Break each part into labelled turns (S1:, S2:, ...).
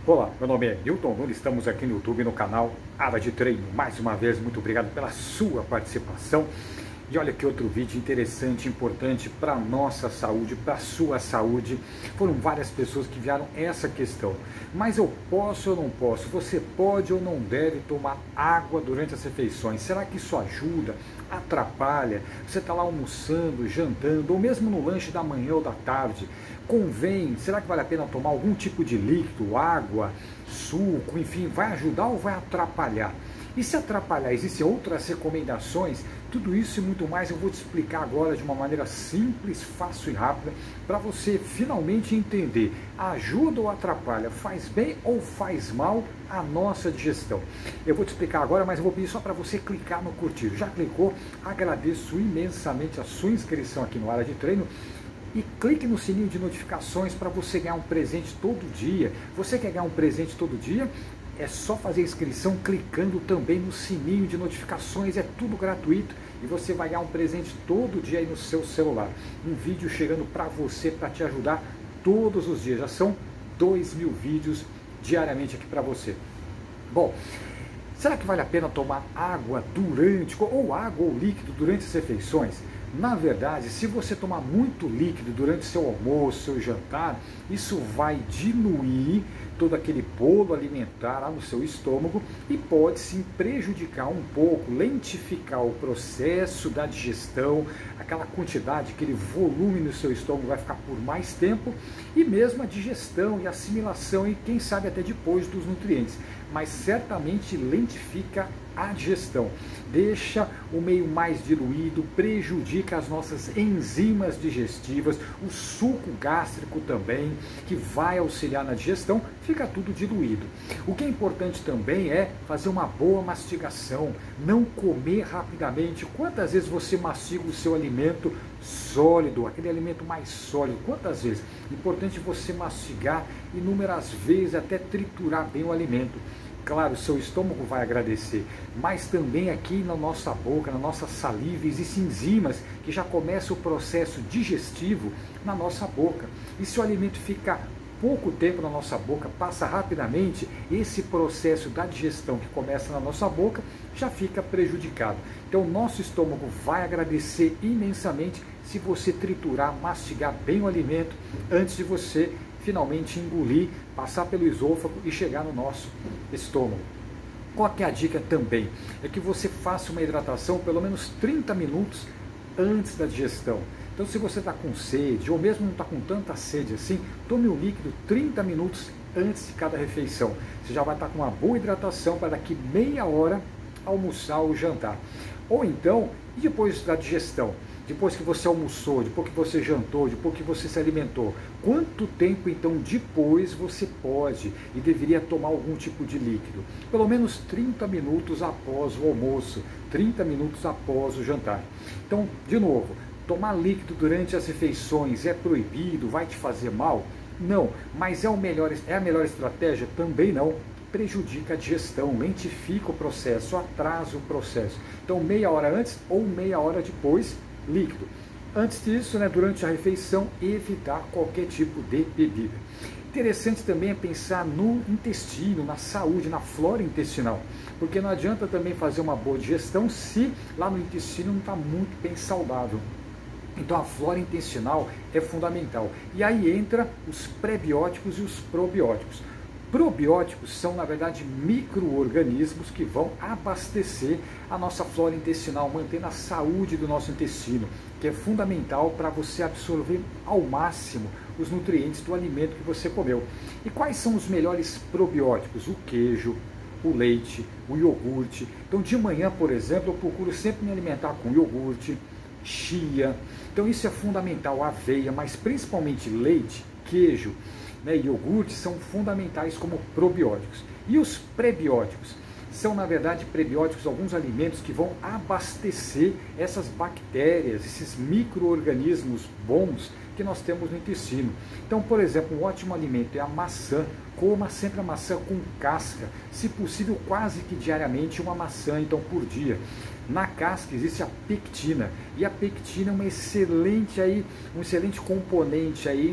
S1: Olá, meu nome é Newton Nunes, estamos aqui no YouTube, no canal Área de Treino. Mais uma vez, muito obrigado pela sua participação. E olha que outro vídeo interessante, importante para a nossa saúde, para a sua saúde. Foram várias pessoas que enviaram essa questão. Mas eu posso ou não posso? Você pode ou não deve tomar água durante as refeições? Será que isso ajuda? Atrapalha? Você está lá almoçando, jantando, ou mesmo no lanche da manhã ou da tarde. Convém? Será que vale a pena tomar algum tipo de líquido, água, suco, enfim, vai ajudar ou vai atrapalhar? E se atrapalhar, existem outras recomendações? Tudo isso e muito mais eu vou te explicar agora de uma maneira simples, fácil e rápida, para você finalmente entender, ajuda ou atrapalha, faz bem ou faz mal a nossa digestão. Eu vou te explicar agora, mas eu vou pedir só para você clicar no curtir. Já clicou? Agradeço imensamente a sua inscrição aqui no Área de Treino. E clique no sininho de notificações para você ganhar um presente todo dia. Você quer ganhar um presente todo dia? É só fazer a inscrição clicando também no sininho de notificações, é tudo gratuito e você vai ganhar um presente todo dia aí no seu celular. Um vídeo chegando para você, para te ajudar todos os dias. Já são 2.000 vídeos diariamente aqui para você. Bom, será que vale a pena tomar água durante, ou água ou líquido durante as refeições? Na verdade, se você tomar muito líquido durante seu almoço, seu jantar, isso vai diluir todo aquele bolo alimentar lá no seu estômago e pode sim prejudicar um pouco, lentificar o processo da digestão, aquela quantidade, aquele volume no seu estômago vai ficar por mais tempo e mesmo a digestão e assimilação e quem sabe até depois dos nutrientes, mas certamente lentifica a digestão, deixa o meio mais diluído, prejudica as nossas enzimas digestivas, o suco gástrico também, que vai auxiliar na digestão, fica tudo diluído. O que é importante também é fazer uma boa mastigação, não comer rapidamente. Quantas vezes você mastiga o seu alimento sólido, aquele alimento mais sólido? Quantas vezes? Importante você mastigar inúmeras vezes até triturar bem o alimento. Claro, o seu estômago vai agradecer, mas também aqui na nossa boca, na nossa saliva, existem enzimas que já começam o processo digestivo na nossa boca. E se o alimento fica pouco tempo na nossa boca, passa rapidamente, esse processo da digestão que começa na nossa boca já fica prejudicado. Então, o nosso estômago vai agradecer imensamente se você triturar, mastigar bem o alimento antes de você finalmente engolir, passar pelo esôfago e chegar no nosso estômago. Qual que é a dica também? É que você faça uma hidratação pelo menos 30 minutos antes da digestão. Então, se você está com sede, ou mesmo não está com tanta sede assim, tome um líquido 30 minutos antes de cada refeição. Você já vai estar com uma boa hidratação para daqui meia hora almoçar ou jantar. Ou então, e depois da digestão? Depois que você almoçou, depois que você jantou, depois que você se alimentou, quanto tempo então depois você pode e deveria tomar algum tipo de líquido? Pelo menos 30 minutos após o almoço, 30 minutos após o jantar. Então, de novo, tomar líquido durante as refeições é proibido, vai te fazer mal? Não, mas é a melhor estratégia? Também não. Prejudica a digestão, lentifica o processo, atrasa o processo. Então, meia hora antes ou meia hora depois, líquido. Antes disso, durante a refeição, evitar qualquer tipo de bebida. Interessante também é pensar no intestino, na saúde, na flora intestinal, porque não adianta também fazer uma boa digestão se lá no intestino não está muito bem saudável. Então a flora intestinal é fundamental. E aí entra os pré-bióticos e os probióticos. Probióticos são, na verdade, micro-organismos que vão abastecer a nossa flora intestinal, mantendo a saúde do nosso intestino, que é fundamental para você absorver ao máximo os nutrientes do alimento que você comeu. E quais são os melhores probióticos? O queijo, o leite, o iogurte. Então, de manhã, por exemplo, eu procuro sempre me alimentar com iogurte, chia. Então, isso é fundamental, aveia, mas principalmente leite, queijo, iogurte são fundamentais como probióticos. E os prebióticos? São, na verdade, prebióticos, alguns alimentos que vão abastecer essas bactérias, esses micro-organismos bons que nós temos no intestino. Então, por exemplo, um ótimo alimento é a maçã. Coma sempre a maçã com casca, se possível quase que diariamente uma maçã então por dia. Na casca existe a pectina, e a pectina é um excelente componente aí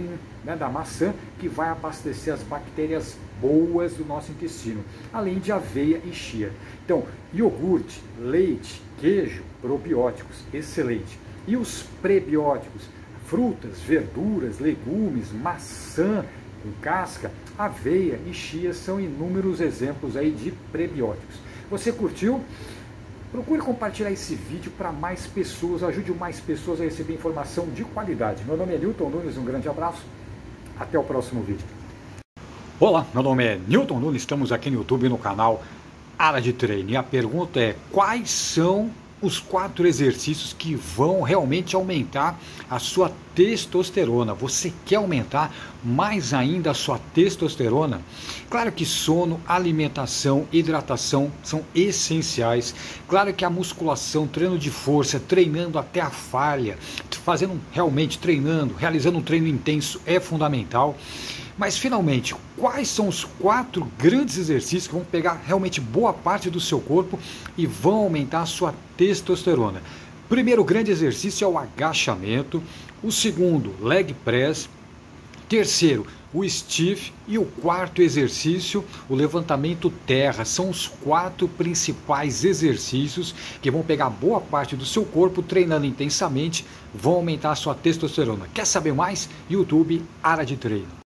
S1: né, da maçã, que vai abastecer as bactérias boas do nosso intestino, além de aveia e chia. Então, iogurte, leite, queijo, probióticos, excelente. E os prebióticos, frutas, verduras, legumes, maçã com casca, aveia e chia são inúmeros exemplos aí de prebióticos. Você curtiu? Procure compartilhar esse vídeo para mais pessoas, ajude mais pessoas a receber informação de qualidade. Meu nome é Newton Nunes, um grande abraço, até o próximo vídeo. Olá, meu nome é Newton Nunes, estamos aqui no YouTube no canal Área de Treino. E a pergunta é: quais são os 4 exercícios que vão realmente aumentar a sua testosterona? Você quer aumentar mais ainda a sua testosterona? Claro que sono, alimentação, hidratação são essenciais. Claro que a musculação, treino de força, treinando até a falha, realizando um treino intenso é fundamental. Mas finalmente, quais são os 4 grandes exercícios que vão pegar realmente boa parte do seu corpo e vão aumentar a sua testosterona? Primeiro grande exercício é o agachamento, o segundo, leg press, terceiro, o stiff, e o quarto exercício, o levantamento terra. São os 4 principais exercícios que vão pegar boa parte do seu corpo, treinando intensamente, vão aumentar a sua testosterona. Quer saber mais? YouTube Área de Treino.